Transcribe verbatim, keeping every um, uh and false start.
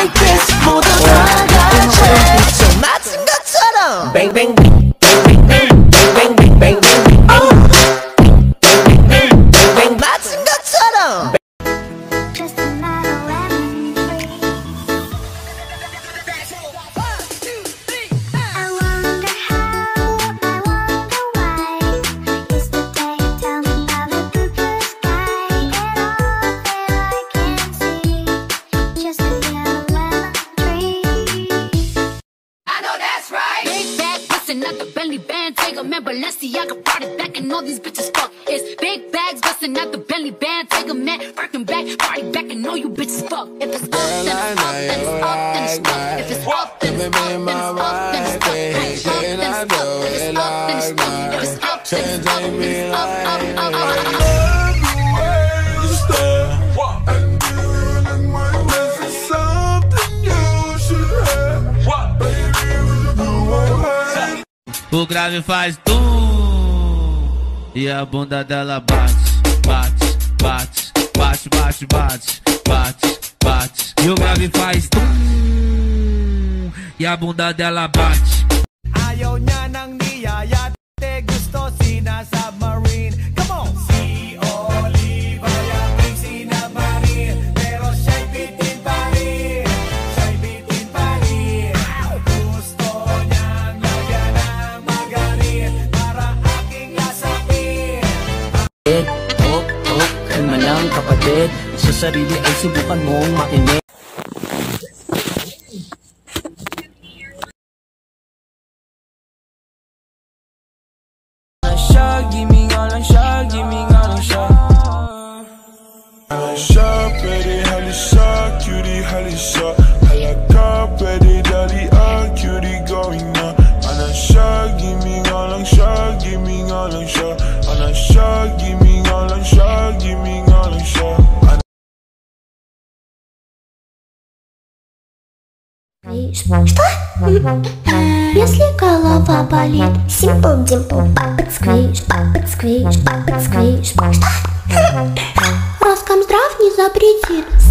like this 모두 다 같이 좀 맞은 것처럼 Bang bang bang bang bang bang bang bang bang bang bang bang 맞은 것처럼 Not the Bentley band, take a man, Balenciaga brought it back, and all these bitches fuck. It's big bags, bustin' out the Bentley band, take a man, working back, party back, and all you bitches fuck. If it's up, then it's up, then it's up, then it's up. If it's up, then it's up, then it's up, then it's up. If it's up, then it's up, then it's up, then it's up. If it's up, then it's up, then it's up, up, up, up. O grave faz tum e a bunda dela bate, bate, bate, bate, bate, bate, bate, bate. E o grave faz tum e a bunda dela bate. Ayaw niya ng niyayate, gusto sina-submarine. Come on! Si Oliva yung sinamarin, pero siya'y bitin pa rin. Siya'y bitin pa rin. Gusto niyang lagyan ng magarin para aking lasapin. Tok, tok, kalma lang kapatid. Sa sarili ay subukan mong makinig. Give me all on shot, give me all on shot. I'm shot, ready, highly shot, cutie, highly shot. I like up, ready, daddy, ah, cutie going on. I'm shot, give me all on shot, give me all on shot. I'm shot, give me all on shot, give me all on shot. Что? Если голова болит, Simple Dimple, папа сквиш, папа сквиш, папа сквиш. Что? Роскомздрав не запретит.